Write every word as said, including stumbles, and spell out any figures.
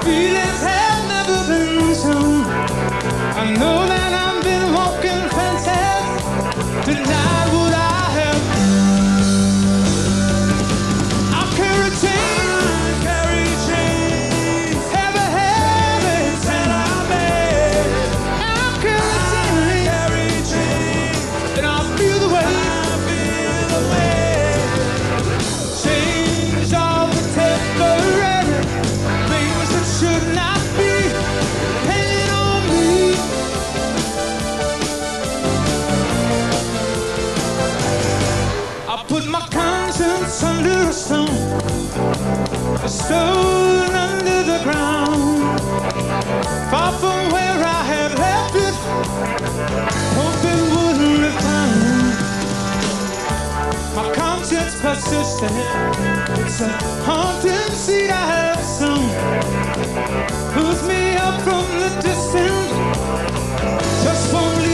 feelings have never been shown. I know that I've been walking fences, denied what I have done. I carry chains, carry chains, heavy, heavy that I bear. I carry chains, carry chains, and I feel the way, I feel the way. Chains are the temporary things that should not be hanging on me. I put my conscience under a stone, a stone under the ground, far from where I had left it, hoping wouldn't have found. My conscience persistent, it's a haunting seed I have sown, pulls me up from the distance, just won't leave.